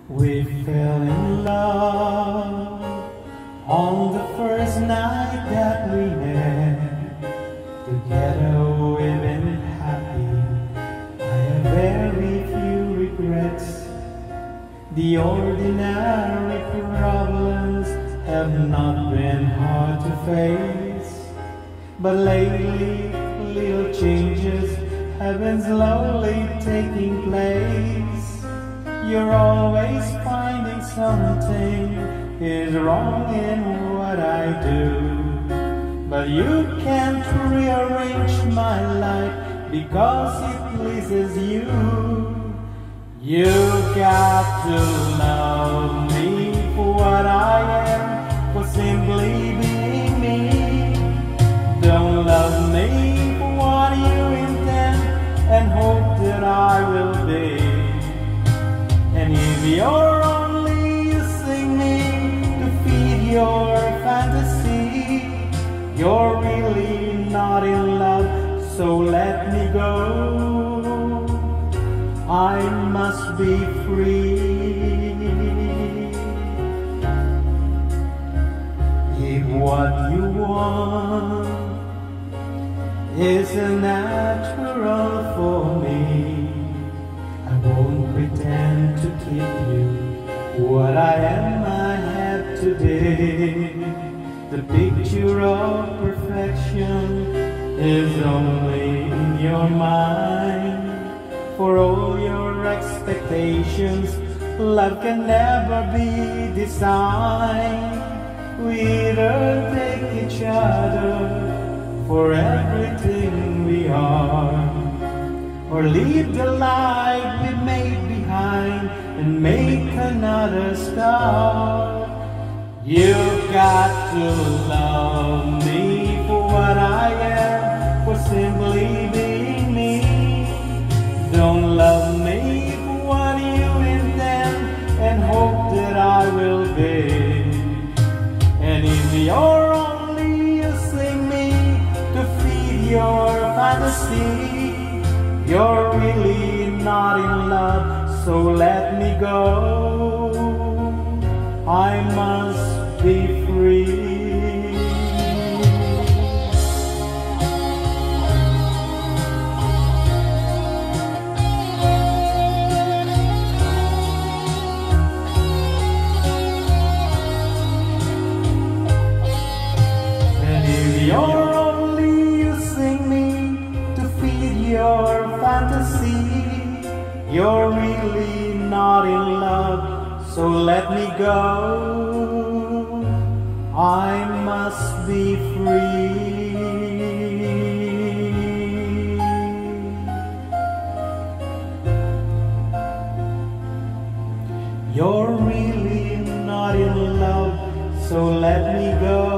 We fell in love on the first night that we met. Together we've been happy. I have very few regrets. The ordinary problems have not been hard to face, but lately little changes have been slowly taking place. You're always finding something is wrong in what I do, but you can't rearrange my life because it pleases you. You got to love me for what I am, for simply being me. Don't love me for what you intend and hope that I will be. And if you're only using me to feed your fantasy, you're really not in love, so let me go. I must be free. If what you want is natural for me, I won't pretend to keep you. What I am, I have today. The picture of perfection is only in your mind. For all your expectations, love can never be designed. We either take each other for everything we are, or leave the life we made behind and make another start. You've got to love me for what I am, for simply being me. Don't love me for what you intend and hope that I will be. And if you're only using me to feed your fantasy, you're really not in love, so let me go. I must be free. And if you're only using me to feed your fantasy, you're really not in love, so let me go. I must be free. You're really not in love, so let me go.